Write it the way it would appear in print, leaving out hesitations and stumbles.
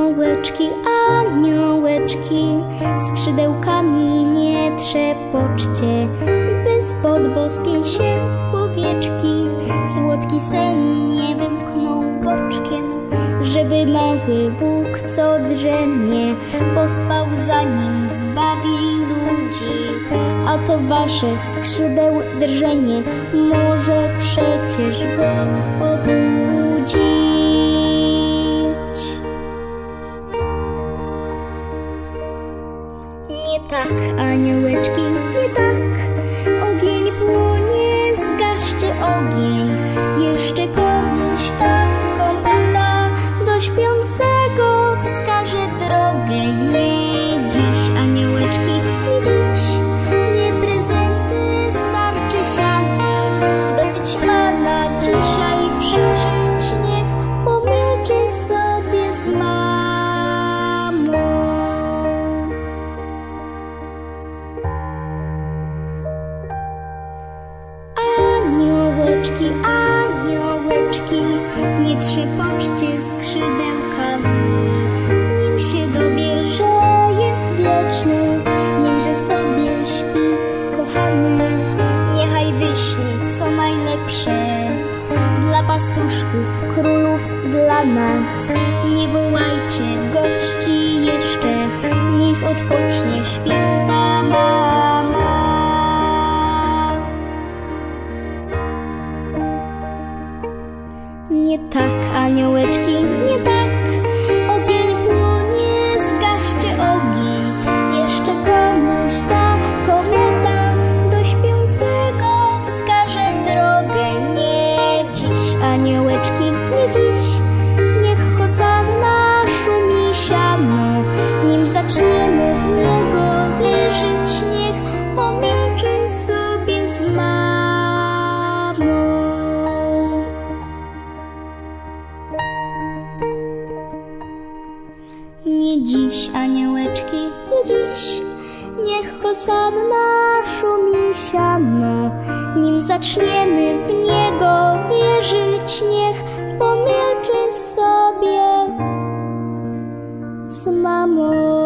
Aniołeczki, aniołeczki, skrzydełkami nie trzepoczcie, by spod boskiej się powieczki słodki sen nie wymknął boczkiem, żeby mały Bóg, co drzemie, pospał, zanim zbawi ludzi. A to wasze skrzydeł drżenie może przecież go obudzić. Nie tak, aniołeczki, nie tak. Ogień płonie, zgaście ogień. Jeszcze komuś ta kometa do śpiącego wskaże drogę. Nie dziś, aniołeczki, nie dziś. Nie prezenty, starczy siano. Dosyć ma na dzisiaj przeżyć. Niech pomilczy sobie z mamą. Aniołeczki, aniołeczki, nie trzepoczcie skrzydełkami, nim się dowie, że jest wieczny. Niechże sobie śpi, kochany, niechaj wyśnie co najlepsze dla pastuszków, królów, dla nas. Nie wołajcie gości jeszcze, niech odpocznie święta mama. Nie tak, aniołeczki, nie tak. Ogień płonie, zgaście ogień. Jeszcze komuś ta kometa do śpiącego wskaże drogę. Nie dziś, aniołeczki, nie dziś. Niech hosanna szumi siano, nim zaczniemy w niego wierzyć. Niech pomilczy sobie z mamą. Nie dziś, aniołeczki, nie dziś. Niech hosanna szumi siano, nim zaczniemy w niego wierzyć. Niech pomilczy sobie z mamą.